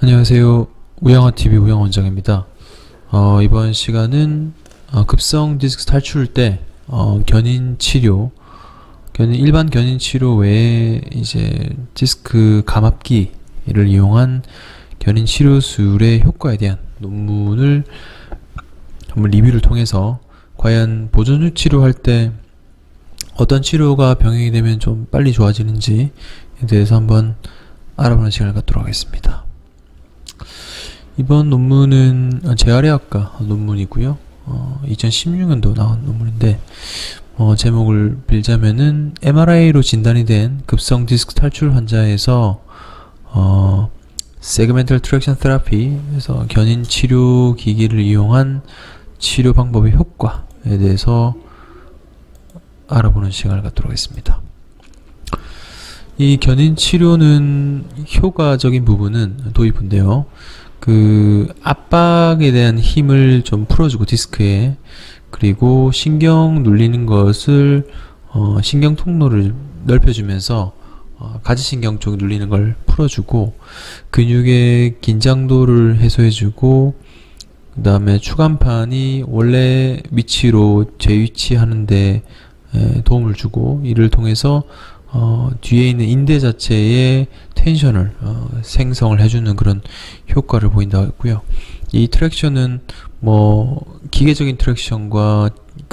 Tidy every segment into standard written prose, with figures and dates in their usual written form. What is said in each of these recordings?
안녕하세요. 우영아TV 우영원장입니다. 이번 시간은 급성 디스크 탈출 때 견인 치료, 일반 견인 치료 외에 이제 디스크 감압기를 이용한 견인 치료술의 효과에 대한 논문을 한번 리뷰를 통해서 과연 보존 치료할 때 어떤 치료가 병행이 되면 좀 빨리 좋아지는지에 대해서 한번 알아보는 시간을 갖도록 하겠습니다. 이번 논문은 재활의학과 논문이고요. 2016년도 나온 논문인데 제목을 빌자면은 MRI로 진단이 된 급성 디스크 탈출 환자에서 세그멘탈 트랙션 테라피에서 견인 치료 기기를 이용한 치료 방법의 효과에 대해서 알아보는 시간을 갖도록 하겠습니다. 이 견인 치료는 효과적인 부분은 도입부인데요. 그 압박에 대한 힘을 좀 풀어주고 디스크에, 그리고 신경 눌리는 것을 신경 통로를 넓혀주면서 가지신경 쪽 눌리는 걸 풀어주고 근육의 긴장도를 해소해주고, 그 다음에 추간판이 원래 위치로 재위치하는데 도움을 주고, 이를 통해서 뒤에 있는 인대 자체의 텐션을 생성을 해주는 그런 효과를 보인다고 했고요. 이 트랙션은 기계적인 트랙션과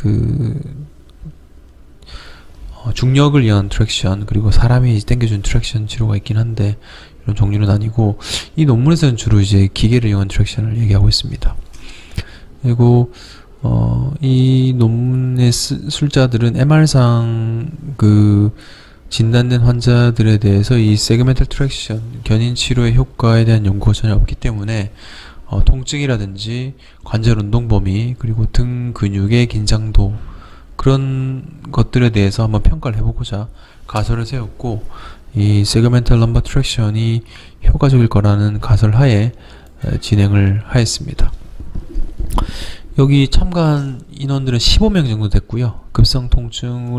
중력을 이용한 트랙션, 그리고 사람이 당겨준 트랙션 치료가 있긴 한데 이런 종류는 아니고, 이 논문에서는 주로 이제 기계를 이용한 트랙션을 얘기하고 있습니다. 그리고 이 논문의 술자들은 MR상 진단된 환자들에 대해서 이 세그멘탈 트랙션 견인 치료의 효과에 대한 연구가 전혀 없기 때문에 통증이라든지 관절 운동 범위, 그리고 등 근육의 긴장도, 그런 것들에 대해서 한번 평가를 해보고자 가설을 세웠고, 이 세그멘탈 럼바 트랙션이 효과적일 거라는 가설 하에 진행을 하였습니다. 여기 참가한 인원들은 15명 정도 됐고요. 급성 통증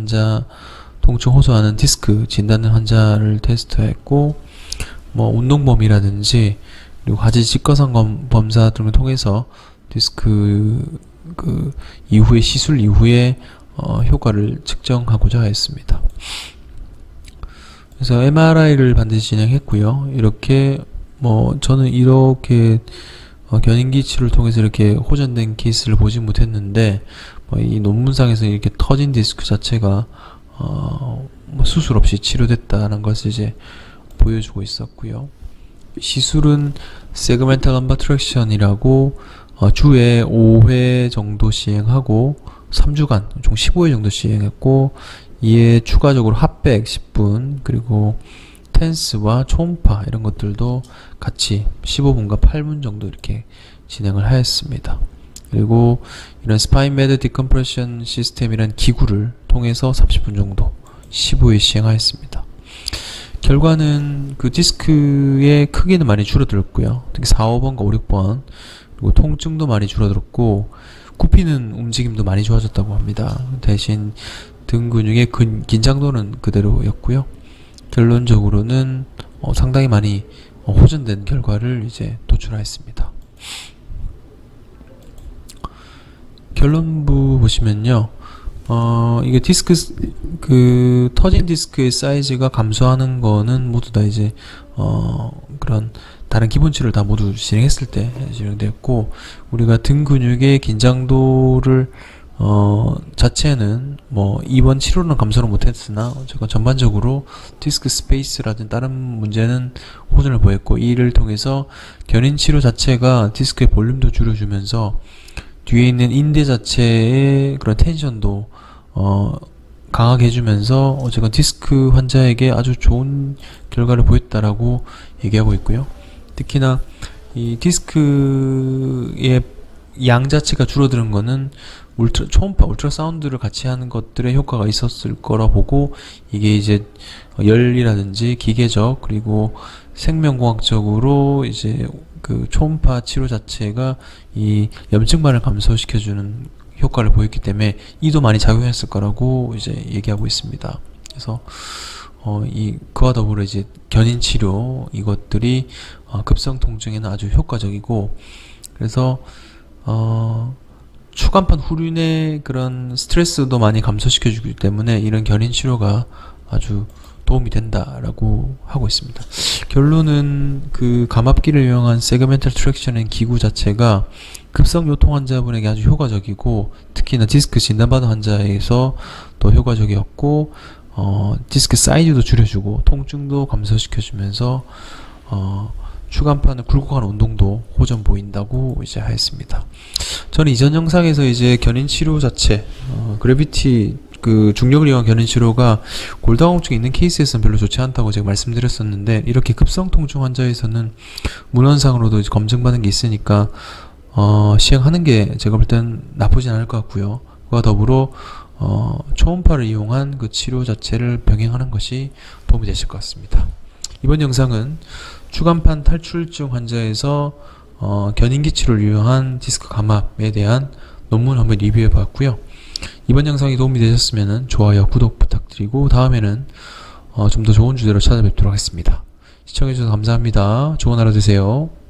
호소하는 디스크 진단된 환자를 테스트했고, 운동 범위라든지 그리고 가지 직거상 검사 등을 통해서 디스크 이후에 시술 이후에 효과를 측정하고자 했습니다. 그래서 MRI를 반드시 진행했고요. 이렇게 저는 이렇게 견인기 치료를 통해서 이렇게 호전된 케이스를 보지 못했는데, 이 논문상에서 이렇게 터진 디스크 자체가 수술 없이 치료됐다는 것을 이제 보여주고 있었고요. 시술은 세그멘탈 럼바 트랙션이라고 주에 5회 정도 시행하고 3주간 총 15회 정도 시행했고, 이에 추가적으로 핫백 10분, 그리고 텐스와 초음파 이런 것들도 같이 15분과 8분 정도 이렇게 진행을 하였습니다. 그리고 이런 스파인 매드 디컴프레션 시스템이란 기구를 통해서 30분 정도 15회 시행하였습니다. 결과는 그 디스크의 크기는 많이 줄어들었고요. 특히 4, 5번과 5, 6번, 그리고 통증도 많이 줄어들었고, 굽히는 움직임도 많이 좋아졌다고 합니다. 대신 등 근육의 긴장도는 그대로였고요. 결론적으로는 상당히 많이 호전된 결과를 이제 도출하였습니다. 결론부 보시면요, 이게 디스크 터진 디스크의 사이즈가 감소하는 거는 모두 다 이제 그런 다른 기본 치료를 다 모두 진행했을 때 진행되었고, 우리가 등 근육의 긴장도를 자체는 이번 치료는 감소를 못했으나 제가 전반적으로 디스크 스페이스라든 다른 문제는 호전을 보였고, 이를 통해서 견인 치료 자체가 디스크의 볼륨도 줄여주면서 뒤에 있는 인대 자체의 그런 텐션도 강하게 해주면서 어쨌건 디스크 환자에게 아주 좋은 결과를 보였다라고 얘기하고 있고요. 특히나 이 디스크의 양 자체가 줄어드는 거는 초음파, 울트라사운드를 같이 하는 것들의 효과가 있었을 거라 보고, 이게 이제 열이라든지 기계적, 그리고 생명공학적으로 이제 그 초음파 치료 자체가 이 염증반을 감소시켜주는 효과를 보였기 때문에 이도 많이 작용했을 거라고 이제 얘기하고 있습니다. 그래서 그와 더불어 이제 견인 치료 이것들이 급성 통증에는 아주 효과적이고, 그래서 추간판 후륜의 그런 스트레스도 많이 감소시켜 주기 때문에 이런 견인 치료가 아주 도움이 된다라고 하고 있습니다. 결론은 그 감압기를 이용한 세그멘탈 트랙션의 기구 자체가 급성 요통 환자분에게 아주 효과적이고, 특히나 디스크 진단받은 환자에서 더 효과적이었고, 디스크 사이즈도 줄여주고 통증도 감소시켜주면서 추간판을 굴곡 가는 운동도 호전 보인다고 이제 하였습니다. 저는 이전 영상에서 이제 견인 치료 자체, 그래비티 그 중력을 이용한 견인 치료가 골다공증이 있는 케이스에서는 별로 좋지 않다고 제가 말씀드렸었는데, 이렇게 급성 통증 환자에서는 문헌상으로도 이제 검증받은 게 있으니까 시행하는 게 제가 볼 땐 나쁘진 않을 것 같고요. 그와 더불어 초음파를 이용한 그 치료 자체를 병행하는 것이 도움이 되실 것 같습니다. 이번 영상은 추간판 탈출증 환자에서 견인기 치료를 이용한 디스크 감압에 대한 논문 한번 리뷰해 봤고요. 이번 영상이 도움이 되셨으면 좋아요, 구독 부탁드리고 다음에는 좀 더 좋은 주제로 찾아뵙도록 하겠습니다. 시청해주셔서 감사합니다. 좋은 하루 되세요.